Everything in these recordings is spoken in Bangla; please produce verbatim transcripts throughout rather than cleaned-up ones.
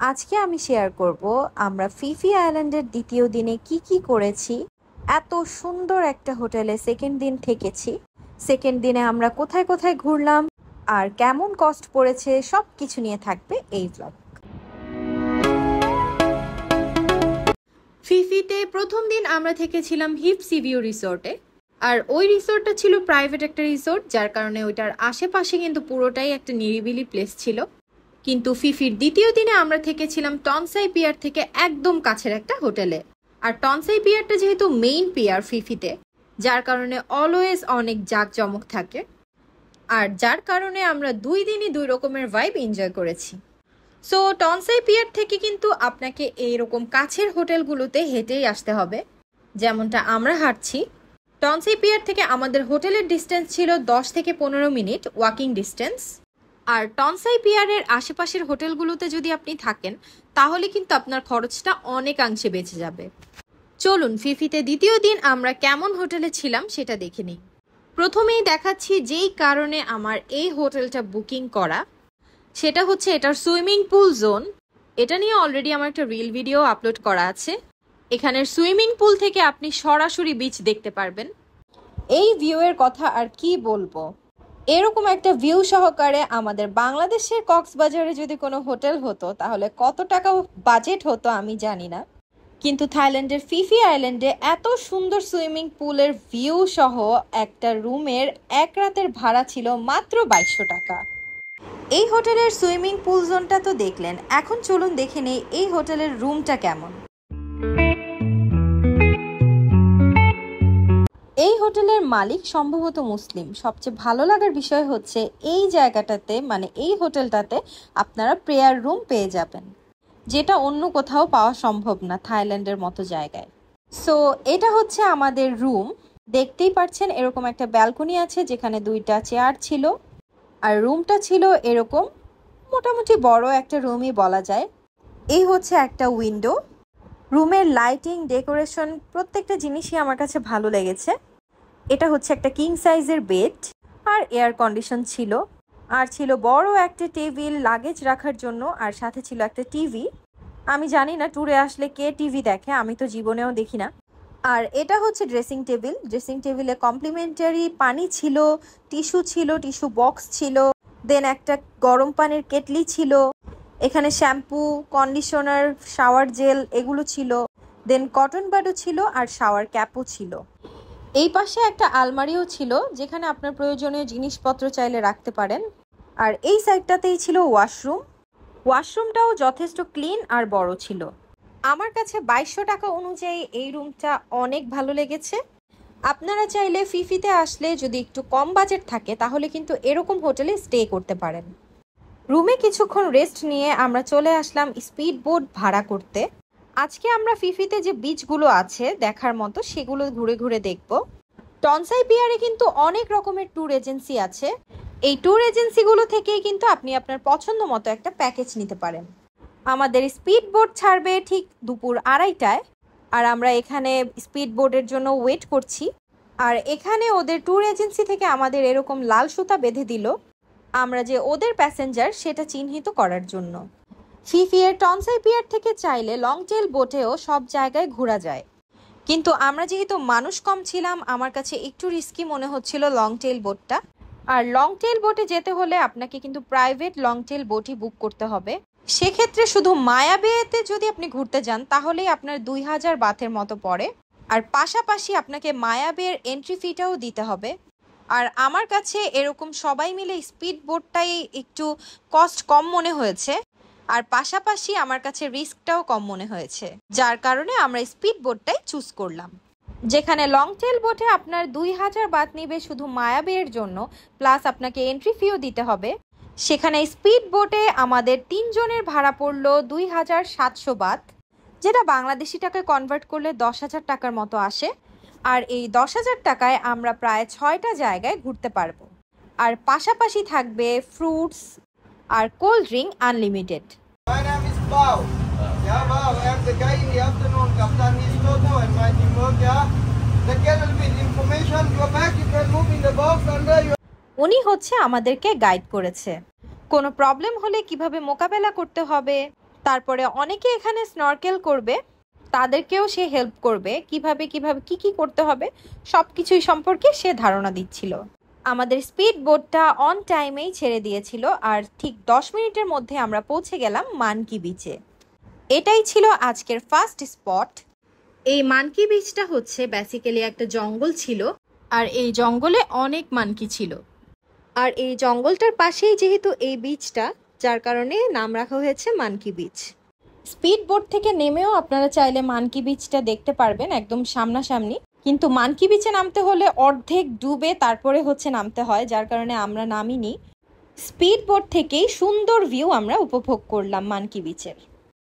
আজকে আমি শেয়ার করব আমরা ফিফি আইল্যান্ডের দ্বিতীয় দিনে কি কি করেছি। এত সুন্দর একটা হোটেলে সেকেন্ড দিন থেকেছি। সেকেন্ড দিনে আমরা কোথায় কোথায় ঘুরলাম আর কেমন কস্ট পড়েছে সব কিছু নিয়ে থাকবে এই ব্লগ। ফিফিতে প্রথম দিন আমরা থেকেছিলাম হিপ সি ভিউ রিসোর্টে। আর ওই রিসোর্টটা ছিল প্রাইভেট একটা রিসোর্ট, যার কারণে ওইটার আশেপাশে কিন্তু পুরোটাই একটা নিরিবিলি প্লেস ছিল। কিন্তু ফিফির দ্বিতীয় দিনে আমরা থেকেছিলাম টনসাই পিয়ার থেকে একদম কাছের একটা হোটেলে। আর টনসাই পিয়ারটা যেহেতু মেইন পিয়ার ফিফিতে, যার কারণে অলওয়েজ অনেক জাঁকজমক থাকে। আর যার কারণে আমরা দুই দিনই দুই রকমের ভাইব এনজয় করেছি। সো টনসাই পিয়ার থেকে কিন্তু আপনাকে এইরকম কাছের হোটেলগুলোতে হেঁটেই আসতে হবে, যেমনটা আমরা হাঁটছি। টনসাই পিয়ার থেকে আমাদের হোটেলের ডিস্টেন্স ছিল দশ থেকে পনেরো মিনিট ওয়াকিং ডিস্টেন্স। আর টনসাই পিয়ারের আশেপাশের হোটেলগুলোতে যদি আপনি থাকেন তাহলে কিন্তু আপনার খরচটা অনেকাংশে বেঁচে যাবে। চলুন ফিফিতে দ্বিতীয় দিন আমরা কেমন হোটেলে ছিলাম সেটা দেখে নিই। প্রথমেই দেখাচ্ছি যেই কারণে আমার এই হোটেলটা বুকিং করা, সেটা হচ্ছে এটার সুইমিং পুল জোন। এটা নিয়ে অলরেডি আমার একটা রিল ভিডিও আপলোড করা আছে। এখানের সুইমিং পুল থেকে আপনি সরাসরি বিচ দেখতে পারবেন। এই ভিউয়ের কথা আর কি বলবো, এরকম একটা ভিউ সহকারে আমাদের বাংলাদেশের কক্সবাজারে যদি কোনো হোটেল হতো তাহলে কত টাকা বাজেট হতো আমি জানি না, কিন্তু থাইল্যান্ডের ফিফি আইল্যান্ডে এত সুন্দর সুইমিং পুলের ভিউ সহ একটা রুমের এক রাতের ভাড়া ছিল মাত্র বাইশশো টাকা। এই হোটেলের সুইমিং পুল জোনটা তো দেখলেন, এখন চলুন দেখে নেই এই হোটেলের রুমটা কেমন। এই হোটেলের মালিক সম্ভবত মুসলিম। সবচেয়ে ভালো লাগার বিষয় হচ্ছে এই জায়গাটাতে, মানে এই হোটেলটাতে আপনারা প্রেয়ার রুম পেয়ে যাবেন, যেটা অন্য কোথাও পাওয়া সম্ভব না থাইল্যান্ডের মতো জায়গায়। সো এটা হচ্ছে আমাদের রুম। দেখতেই পাচ্ছেন এরকম একটা ব্যালকনি আছে যেখানে দুইটা চেয়ার ছিল। আর রুমটা ছিল এরকম মোটামুটি বড় একটা রুমই বলা যায়। এই হচ্ছে একটা উইন্ডো। রুমের লাইটিং, ডেকোরেশন প্রত্যেকটা জিনিসই আমার কাছে ভালো লেগেছে। এটা হচ্ছে একটা কিং সাইজের বেড আর এয়ার কন্ডিশন ছিল। আর ছিল বড় একটা টেবিল লাগেজ রাখার জন্য, আর সাথে ছিল একটা টিভি। আমি জানি না ট্যুরে আসলে কে টিভি দেখে, আমি তো জীবনেও দেখি না। আর এটা হচ্ছে ড্রেসিং টেবিল। ড্রেসিং টেবিলে কমপ্লিমেন্টারি পানি ছিল, টিস্যু ছিল, টিস্যু বক্স ছিল, দেন একটা গরম পানির কেটলি ছিল, এখানে শ্যাম্পু, কন্ডিশনার, শাওয়ার জেল এগুলো ছিল, দেন কটন বাডও ছিল আর শাওয়ার ক্যাপও ছিল। এই পাশে একটা আলমারিও ছিল যেখানে আপনার প্রয়োজনীয় জিনিসপত্র চাইলে রাখতে পারেন। আর এই সাইডটাতেই ছিল ওয়াশরুম। ওয়াশরুমটাও যথেষ্ট ক্লিন আর বড় ছিল। আমার কাছে বাইশশো টাকা অনুযায়ী এই রুমটা অনেক ভালো লেগেছে। আপনারা চাইলে ফিফিতে আসলে যদি একটু কম বাজেট থাকে তাহলে কিন্তু এরকম হোটেলে স্টে করতে পারেন। রুমে কিছুক্ষণ রেস্ট নিয়ে আমরা চলে আসলাম স্পিড বোট ভাড়া করতে। আজকে আমরা ফিফিতে যে বিচগুলো আছে দেখার মতো সেগুলো ঘুরে ঘুরে দেখব। টনসাই পিয়ারে কিন্তু অনেক রকমের ট্যুর এজেন্সি আছে। এই ট্যুর এজেন্সিগুলো থেকেই কিন্তু আপনি আপনার পছন্দ মতো একটা প্যাকেজ নিতে পারেন। আমাদের স্পিড বোট ছাড়বে ঠিক দুপুর আড়াইটায়, আর আমরা এখানে স্পিড বোটের জন্য ওয়েট করছি। আর এখানে ওদের ট্যুর এজেন্সি থেকে আমাদের এরকম লাল সুতা বেঁধে দিল আমরা যে ওদের প্যাসেঞ্জার সেটা চিহ্নিত করার জন্য। ফিফি এর টনসাই পিয়ার থেকে চাইলে লং টেল বোটেও সব জায়গায় ঘোরা যায়, কিন্তু আমরা যেহেতু মানুষ কম ছিলাম আমার কাছে একটু রিস্কি মনে হচ্ছিল লং টেল বোটটা। আর লং টেল বোটে যেতে হলে আপনাকে কিন্তু প্রাইভেট লং টেল বোটই বুক করতে হবে। সেক্ষেত্রে শুধু মায়া বেতে যদি আপনি ঘুরতে যান তাহলেই আপনার দুই হাজার বাথের মতো পড়ে। আর পাশাপাশি আপনাকে মায়া বের এন্ট্রি ফিটাও দিতে হবে। আর আমার কাছে এরকম সবাই মিলে স্পিড বোটটাই একটু কস্ট কম মনে হয়েছে, আর পাশাপাশি আমার কাছে রিস্কটাও কম মনে হয়েছে, যার কারণে আমরা স্পিড বোটটাই চুজ করলাম। যেখানে লং টেল বোটে আপনার দুই হাজার বাত নিবে শুধু মায়াবের জন্য, প্লাস আপনাকে এন্ট্রি ফিও দিতে হবে, সেখানে স্পিড বোটে আমাদের তিনজনের ভাড়া পড়লো দুই হাজার সাতশো বাত, যেটা বাংলাদেশি টাকায় কনভার্ট করলে দশ হাজার টাকার মতো আসে। আর এই দশ হাজার টাকায় আমরা প্রায় ছয়টা জায়গায় ঘুরতে পারবো। আর পাশাপাশি থাকবে ফ্রুটস আর cold drink unlimited. My name is Bao. Yeah, Bao. I'm the guy in the afternoon. Captain is Toto and my teamwork. Yeah. The get a bit information. Go back. You can move in the box under your. উনি হচ্ছে আমাদেরকে গাইড করেছে কোনো প্রবলেম হলে কিভাবে মোকাবেলা করতে হবে, তারপরে অনেকে এখানে স্নরকেল করবে, তাদেরকেও সে হেল্প করবে, কিভাবে কিভাবে কি কি করতে হবে সব কিছুই সম্পর্কে সে ধারণা দিচ্ছিল। আমাদের স্পিড বোটটা অন টাইমেই ছেড়ে দিয়েছিল, আর ঠিক দশ মিনিটের মধ্যে আমরা পৌঁছে গেলাম মানকি বিচে। এটাই ছিল আজকের ফার্স্ট স্পট। এই মানকি বিচটা হচ্ছে বেসিক্যালি একটা জঙ্গল ছিল, আর এই জঙ্গলে অনেক মানকি ছিল। আর এই জঙ্গলটার পাশেই যেহেতু এই বিচটা, যার কারণে নাম রাখা হয়েছে মানকি বিচ। স্পিড বোট থেকে নেমেও আপনারা চাইলে মানকি বিচটা দেখতে পারবেন একদম সামনাসামনি, কিন্তু মানকি বিচে নামতে হলে অর্ধেক ডুবে তারপরে হচ্ছে নামতে হয়, যার কারণে আমরা নামিনি। স্পিড বোট থেকেই সুন্দর ভিউ আমরা উপভোগ করলাম মানকি বিচের।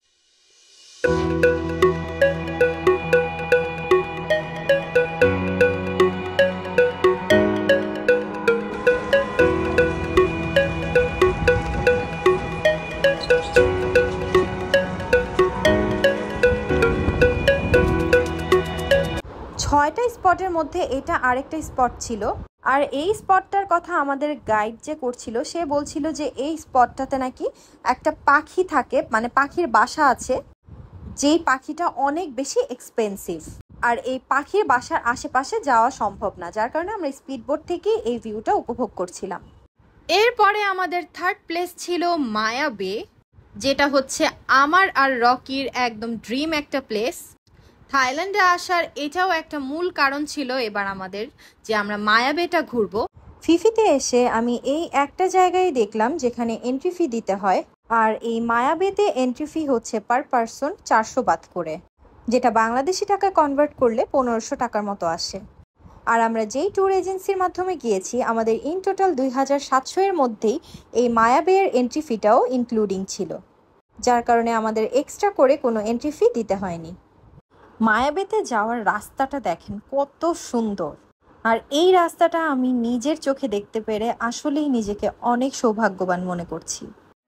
ছয়টা স্পটের মধ্যে এটা আরেকটা স্পট ছিল, আর এই স্পটটার কথা আমাদের গাইড যে করছিল সে বলছিল যে এই স্পটটাতে নাকি একটা পাখি থাকে, মানে পাখির বাসা আছে, যেই পাখিটা অনেক বেশি এক্সপেন্সিভ, আর এই পাখির বাসার আশেপাশে যাওয়া সম্ভব না, যার কারণে আমরা স্পিড বোট থেকে এই ভিউটা উপভোগ করছিলাম। এরপরে আমাদের থার্ড প্লেস ছিল মায়া বে, যেটা হচ্ছে আমার আর রকির একদম ড্রিম একটা প্লেস। থাইল্যান্ডে আসার এটাও একটা মূল কারণ ছিল এবার আমাদের, যে আমরা মায়া বেটা ঘুরবো। ফিফিতে এসে আমি এই একটা জায়গায় দেখলাম যেখানে এন্ট্রি ফি দিতে হয়, আর এই মায়া বেতে এন্ট্রি ফি হচ্ছে পার পারসন চারশো বাত করে, যেটা বাংলাদেশি টাকা কনভার্ট করলে পনেরোশো টাকার মতো আসে। আর আমরা যেই ট্যুর এজেন্সির মাধ্যমে গিয়েছি আমাদের ইন টোটাল দুই হাজার সাতশো এর মধ্যেই এই মায়া বেয়ের এন্ট্রি ফিটাও ইনক্লুডিং ছিল, যার কারণে আমাদের এক্সট্রা করে কোনো এন্ট্রি ফি দিতে হয়নি। মায়াবেতে যাওয়ার রাস্তাটা দেখেন কত সুন্দর, আর এই রাস্তাটা আমি নিজের চোখে দেখতে পেরে আসলেই নিজেকে অনেক সৌভাগ্যবান মনে করছি।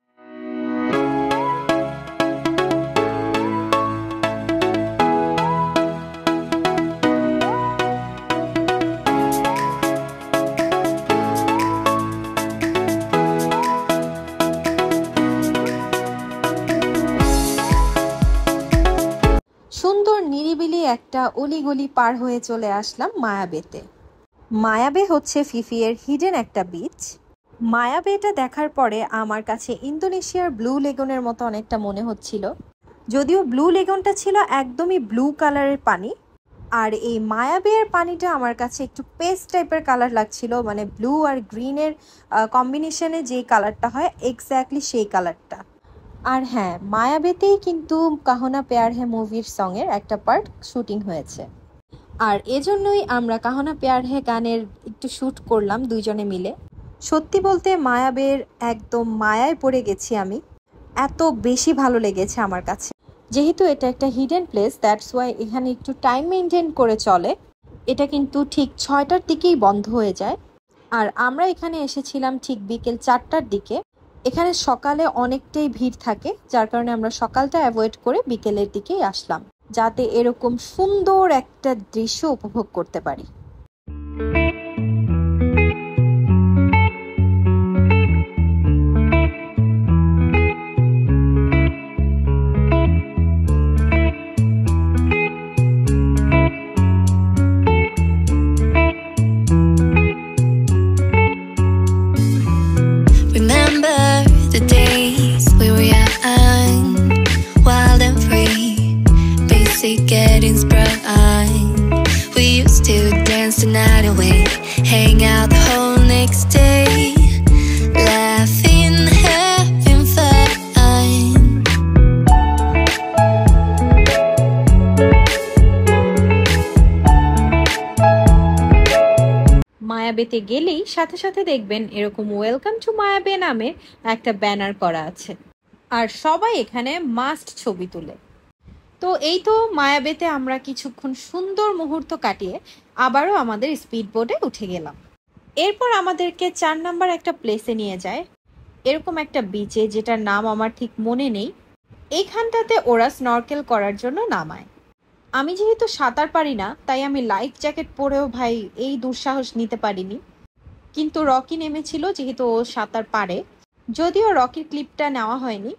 সুন্দর নিরিবিলি একটা অলিগলি পার হয়ে চলে আসলাম মায়াবেতে। মায়াবে হচ্ছে ফিফিয়ের হিডেন একটা বিচ। মায়াবেটা দেখার পরে আমার কাছে ইন্দোনেশিয়ার ব্লু লেগুনের মতো অনেকটা মনে হচ্ছিল, যদিও ব্লু লেগুনটা ছিল একদমই ব্লু কালারের পানি, আর এই মায়াবের পানিটা আমার কাছে একটু পেস্ট টাইপের কালার লাগছিল, মানে ব্লু আর গ্রিনের কম্বিনেশনে যে কালারটা হয় এক্স্যাক্টলি সেই কালারটা। আর হ্যাঁ, মায়াবেতেই কিন্তু কাহনা প্যার হ্যায় মুভির সঙের একটা পার্ট শুটিং হয়েছে, আর এজন্যই আমরা কাহনা প্যার হ্যায় গানের একটু শ্যুট করলাম দুইজনে মিলে। সত্যি বলতে মায়াবের একদম মায়ায় পড়ে গেছি আমি, এত বেশি ভালো লেগেছে আমার কাছে। যেহেতু এটা একটা হিডেন প্লেস, দ্যাটস ওয়াই এখানে একটু টাইম মেনটেন করে চলে। এটা কিন্তু ঠিক ছয়টার দিকেই বন্ধ হয়ে যায়, আর আমরা এখানে এসেছিলাম ঠিক বিকেল চারটার দিকে। এখানে সকালে অনেকটাই ভিড় থাকে, যার কারণে আমরা সকালটা অ্যাভয়েড করে বিকেলের দিকেই আসলাম, যাতে এরকম সুন্দর একটা দৃশ্য উপভোগ করতে পারি। Getting sprung, we used to dance the night away, hang out the whole next day, laughing, having fun. মায়াবেতে গেলেই সাথে সাথে দেখবেন এরকম ওয়েলকাম টু মায়াবে নামে একটা ব্যানার করা আছে, আর সবাই এখানে মাস্ট ছবি তুলে। তো এই তো মায়াবেতে আমরা কিছুক্ষণ সুন্দর মুহূর্ত কাটিয়ে আবারও আমাদের স্পিড বোটে উঠে গেলাম। এরপর আমাদেরকে চার নাম্বার একটা প্লেসে নিয়ে যায়, এরকম একটা বিচে যেটার নাম আমার ঠিক মনে নেই। এইখানটাতে ওরা স্নরকেল করার জন্য নামায়। আমি যেহেতু সাঁতার পারি না, তাই আমি লাইফ জ্যাকেট পরেও ভাই এই দুঃসাহস নিতে পারিনি, কিন্তু রকি নেমেছিল যেহেতু ও সাঁতার পারে। যদিও রকির ক্লিপটা নেওয়া হয়নি,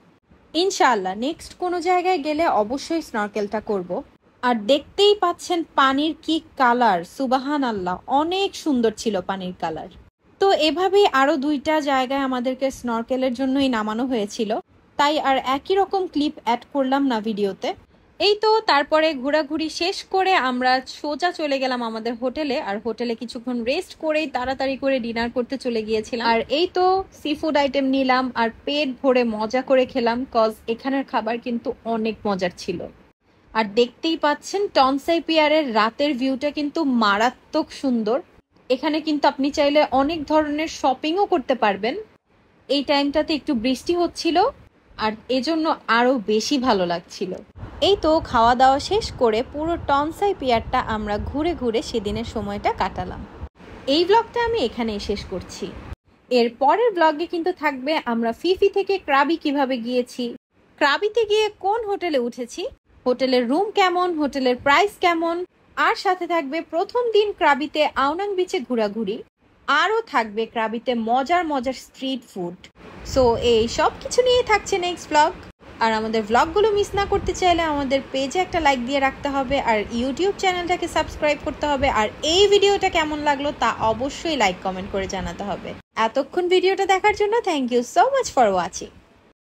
ইনশাআল্লাহ নেক্সট কোনো জায়গায় গেলে অবশ্যই স্নরকেলটা করব। আর দেখতেই পাচ্ছেন পানির কি কালার, সুবাহান আল্লাহ, অনেক সুন্দর ছিল পানির কালার। তো এভাবেই আরও দুইটা জায়গায় আমাদেরকে স্নরকেলের জন্যই নামানো হয়েছিল, তাই আর একই রকম ক্লিপ অ্যাড করলাম না ভিডিওতে। এই তো তারপরে ঘোরাঘুরি শেষ করে আমরা সোজা চলে গেলাম আমাদের হোটেলে। আর হোটেলে কিছুক্ষণ রেস্ট করেই তাড়াতাড়ি করে ডিনার করতে চলে গিয়েছিলাম। আর এই তো সি ফুড আইটেম নিলাম আর পেট ভরে মজা করে খেলাম, কজ এখানের খাবার কিন্তু অনেক মজার ছিল। আর দেখতেই পাচ্ছেন টনসাই পিয়ারের রাতের ভিউটা কিন্তু মারাত্মক সুন্দর। এখানে কিন্তু আপনি চাইলে অনেক ধরনের শপিংও করতে পারবেন। এই টাইমটাতে একটু বৃষ্টি হচ্ছিল আর এজন্য আরো বেশি ভালো লাগছিল। এই তো খাওয়া দাওয়া শেষ করে পুরো টনসাই পিয়ারটা আমরা ঘুরে ঘুরে সেদিনের সময়টা কাটালাম। এই ব্লগটা আমি এখানেই শেষ করছি। এর পরের ব্লগে কিন্তু থাকবে আমরা ফিফি থেকে ক্রাবি কিভাবে গিয়েছি, ক্রাবিতে গিয়ে কোন হোটেলে উঠেছি, হোটেলের রুম কেমন, হোটেলের প্রাইস কেমন, আর সাথে থাকবে প্রথম দিন ক্রাবিতে আওনাং বিচে ঘোরাঘুরি, আরও থাকবে ক্রাবিতে মজার মজার স্ট্রিট ফুড। সো এই সব কিছু নিয়ে থাকছে নেক্সট ব্লগ। আর আমাদের ব্লগগুলো মিস না করতে চাইলে আমাদের পেজে একটা লাইক দিয়ে রাখতে হবে আর ইউটিউব চ্যানেলটাকে সাবস্ক্রাইব করতে হবে। আর এই ভিডিওটা কেমন লাগলো তা অবশ্যই লাইক কমেন্ট করে জানাতে হবে। এতক্ষণ ভিডিওটা দেখার জন্য thank you so much for watching.